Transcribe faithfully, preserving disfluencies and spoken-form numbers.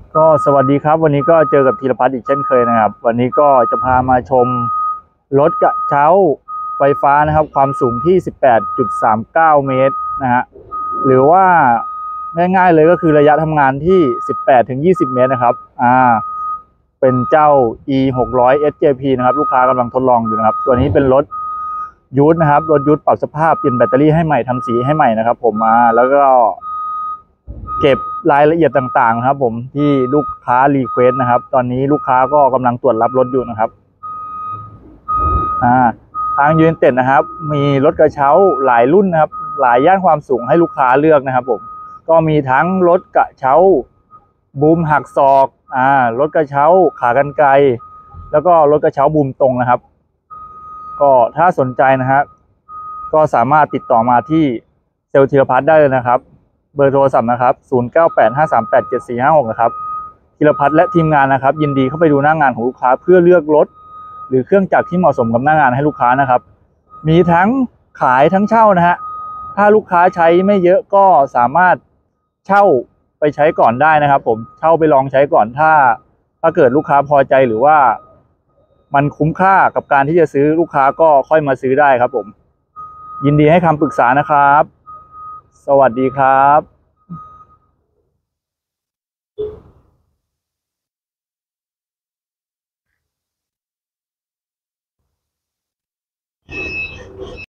ก็สวัสดีครับวันนี้ก็เจอกับธีรพัฒน์อีกเช่นเคยนะครับวันนี้ก็จะพามาชมรถกระเช้าไฟฟ้านะครับความสูงที่ สิบแปดจุดสามเก้า เมตรนะฮะหรือว่าง่ายๆเลยก็คือระยะทำงานที่ สิบแปดถึงยี่สิบ เมตรนะครับอ่าเป็นเจ้า อี หกร้อย เอส เจ พี นะครับลูกค้ากำลังทดลองอยู่นะครับตัวนี้เป็นรถยูทนะครับรถยูทปรับสภาพเปลี่ยนแบตเตอรี่ให้ใหม่ทำสีให้ใหม่นะครับผมมาแล้วก็ เก็บรายละเอียดต่างๆครับผมที่ลูกค้ารีเควสนะครับตอนนี้ลูกค้าก็กำลังตรวจรับรถอยู่นะครับอ่าทางยูเนเต็ดนะครับมีรถกระเช้าหลายรุ่นนะครับหลายย่านความสูงให้ลูกค้าเลือกนะครับผมก็มีทั้งรถกระเช้าบูมหักศอกอ่ารถกระเช้าขากรรไกรแล้วก็รถกระเช้าบูมตรงนะครับก็ถ้าสนใจนะฮะก็สามารถติดต่อมาที่เซลล์ธีรพัฒน์ได้เลยนะครับเบอร์โทรศัพท์นะครับศูนย์ เก้า แปด ห้า สาม แปด เจ็ด สี่ ห้า หกนะครับธีรพัฒน์และทีมงานนะครับยินดีเข้าไปดูหน้างานของลูกค้าเพื่อเลือกรถหรือเครื่องจักรที่เหมาะสมกับหน้างานให้ลูกค้านะครับมีทั้งขายทั้งเช่านะฮะถ้าลูกค้าใช้ไม่เยอะก็สามารถเช่าไปใช้ก่อนได้นะครับผมเช่าไปลองใช้ก่อนถ้าถ้าเกิดลูกค้าพอใจหรือว่ามันคุ้มค่ากับการที่จะซื้อลูกค้าก็ค่อยมาซื้อได้ครับผมยินดีให้คำปรึกษานะครับสวัสดีครับ